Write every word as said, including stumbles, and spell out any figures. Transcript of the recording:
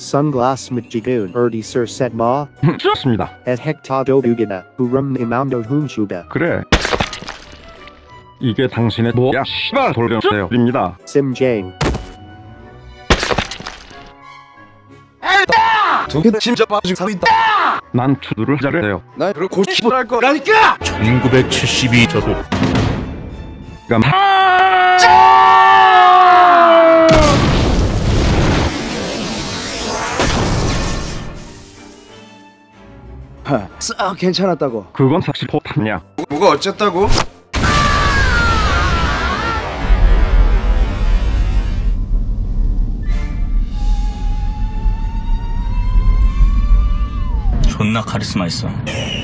Sunglass Majigun Erdi Sir Setma 좋습니다. Et Hecta Dobugina Urum Imamdo Humshuda 그래. 이게 당신의 뭐야 씨발 돌려세요입니다. Simjang 두개 진짜 빠지고 있다. 난 투두를 잘해요. 나 그걸 고치고 할 거라니까. 천구백칠십이 저도 하, 싹 괜찮았다고. 그건 사실 포탄이야. 뭐가 어쨌다고? 존나 카리스마 있어.